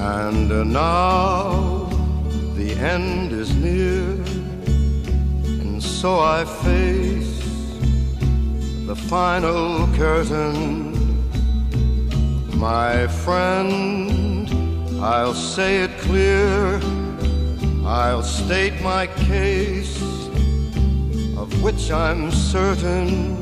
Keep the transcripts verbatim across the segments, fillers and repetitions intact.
And now the end is near, and so I face the final curtain. My friend, I'll say it clear, I'll state my case, of which I'm certain.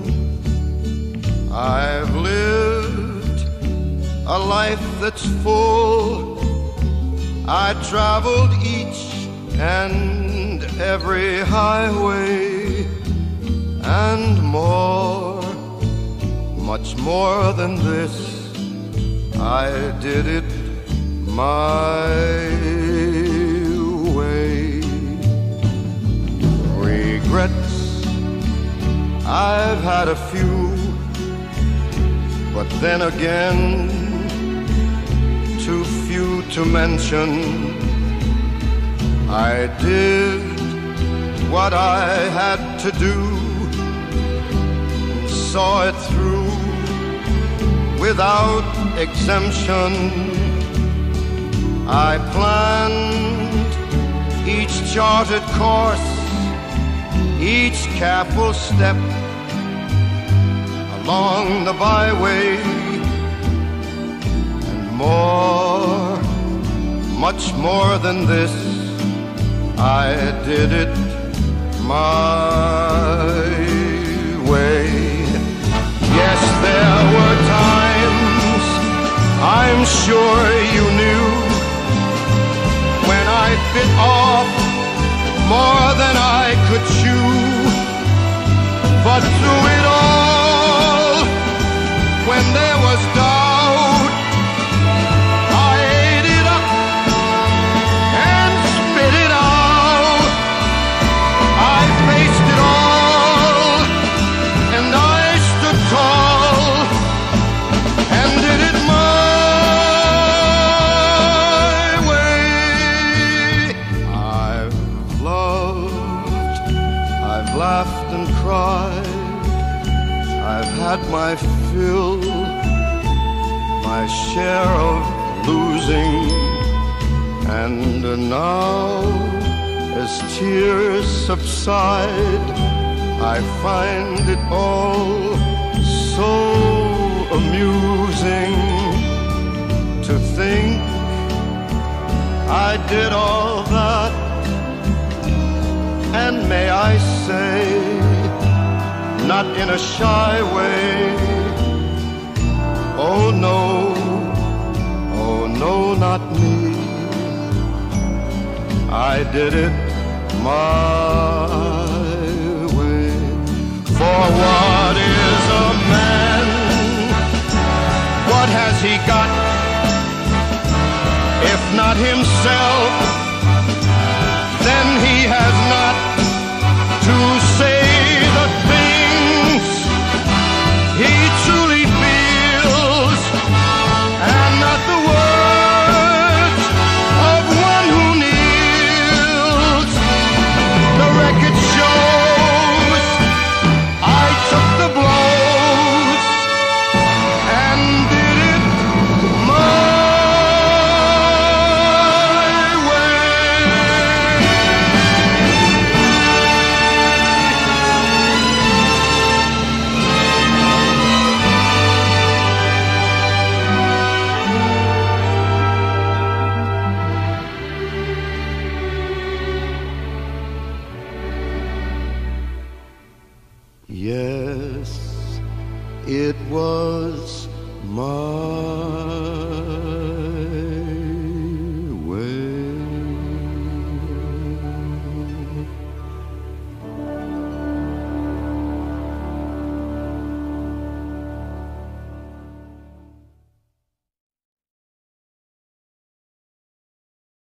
I've lived a life that's full. I traveled each and every highway, and more, much more than this, I did it my way. Regrets, I've had a few, but then again, too few to mention. I did what I had to do, and saw it through without exemption. I planned each charted course, each careful step along the byway, and more, much more than this, I did it my way. Yes, there were times, I'm sure you knew, when I bit off more than I could chew. But through it all, when there was doubt, I ate it up and spit it out. I faced it all, and I stood tall, and did it my way. I've loved, I've laughed and cried, I've had my fill, my share of losing, and now, as tears subside, I find it all so amusing to think I did all that, and may I say, not in a shy way, oh no, oh no, not me. I did it my way. For what is a man? What has he got, if not himself?